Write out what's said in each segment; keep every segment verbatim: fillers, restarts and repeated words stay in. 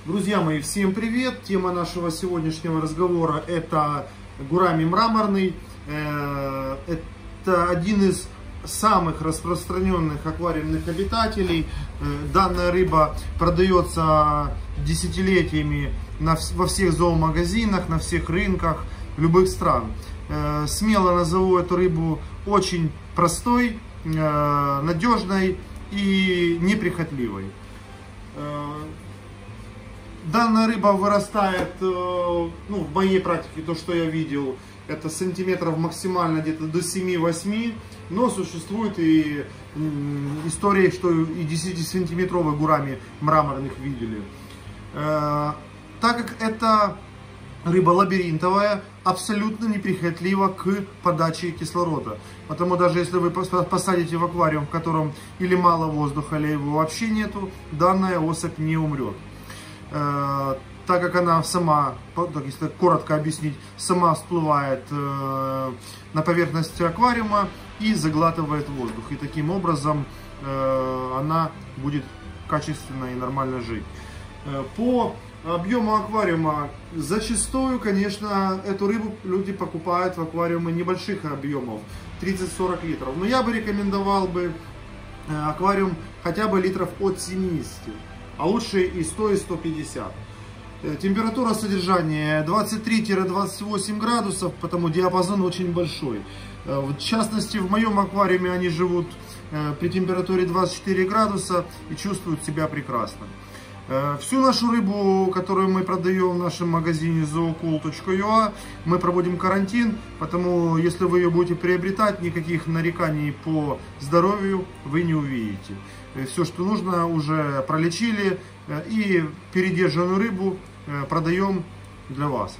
Друзья мои, всем привет! Тема нашего сегодняшнего разговора – это гурами мраморный. Это один из самых распространенных аквариумных обитателей. Данная рыба продается десятилетиями во всех зоомагазинах, на всех рынках любых стран. Смело назову эту рыбу очень простой, надежной и неприхотливой. Данная рыба вырастает, ну, в моей практике, то, что я видел, это сантиметров максимально где-то до семи-восьми, но существует и истории, что и десятисантиметровые гурами мраморных видели. Так как это рыба лабиринтовая, абсолютно неприхотлива к подаче кислорода. Потому даже если вы посадите в аквариум, в котором или мало воздуха, или его вообще нету, данная особь не умрет. Так как она сама, если коротко объяснить, сама всплывает на поверхность аквариума и заглатывает воздух. И таким образом она будет качественно и нормально жить. По объему аквариума зачастую, конечно, эту рыбу люди покупают в аквариумы небольших объемов, тридцать-сорок литров. Но я бы рекомендовал бы аквариум хотя бы литров от семидесяти. А лучше и сто, и сто пятьдесят. Температура содержания двадцать три — двадцать восемь градусов, потому диапазон очень большой. В частности, в моем аквариуме они живут при температуре двадцать четыре градуса и чувствуют себя прекрасно. Всю нашу рыбу, которую мы продаем в нашем магазине зоокул точка ю а, мы проводим карантин, потому если вы ее будете приобретать, никаких нареканий по здоровью вы не увидите. Все, что нужно, уже пролечили, и передержанную рыбу продаем для вас.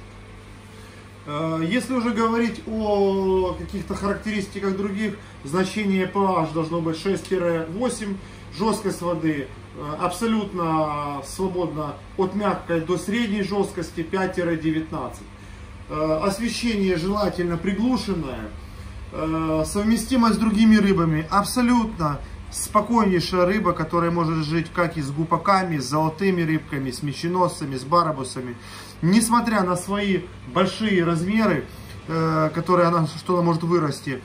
Если уже говорить о каких-то характеристиках других, значение pH должно быть шесть-восемь, жесткость воды абсолютно свободна от мягкой до средней жесткости пять-девятнадцать. Освещение желательно приглушенное. Совместимость с другими рыбами абсолютно спокойнейшая рыба, которая может жить как и с гупаками, с золотыми рыбками, с меченосцами, с барбусами. Несмотря на свои большие размеры, которые она, что она может вырасти,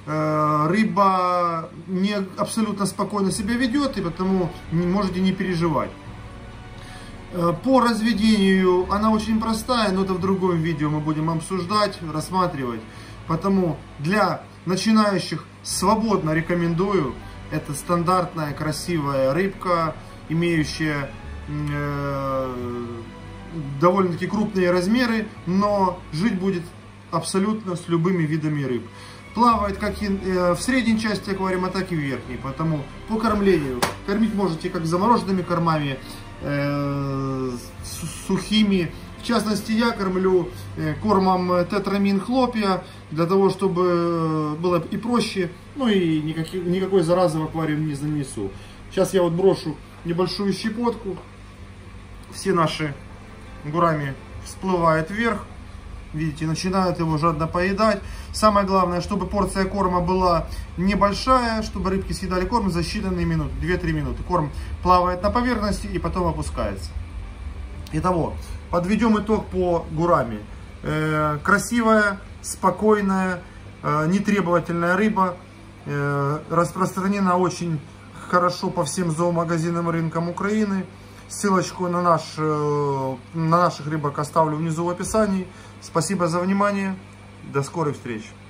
рыба не абсолютно спокойно себя ведет, и потому не можете не переживать. По разведению она очень простая, но это в другом видео мы будем обсуждать, рассматривать. Потому для начинающих свободно рекомендую. Это стандартная красивая рыбка, имеющая э, довольно-таки крупные размеры, но жить будет абсолютно с любыми видами рыб. Плавает как и э, в средней части аквариума, так и в верхней. Потому по кормлению кормить можете как замороженными кормами, э, сухими. В частности, я кормлю кормом тетрамин хлопья, для того, чтобы было и проще, ну и никаких, никакой заразы в аквариум не занесу. Сейчас я вот брошу небольшую щепотку. Все наши гурами всплывают вверх. Видите, начинают его жадно поедать. Самое главное, чтобы порция корма была небольшая, чтобы рыбки съедали корм за считанные минуты, две-три минуты. Корм плавает на поверхности и потом опускается. Итого, подведем итог по гурами. Э, красивая, спокойная, э, нетребовательная рыба. Э, распространена очень хорошо по всем зоомагазинам и рынкам Украины. Ссылочку на, наш, э, на наших рыбок оставлю внизу в описании. Спасибо за внимание. До скорой встречи.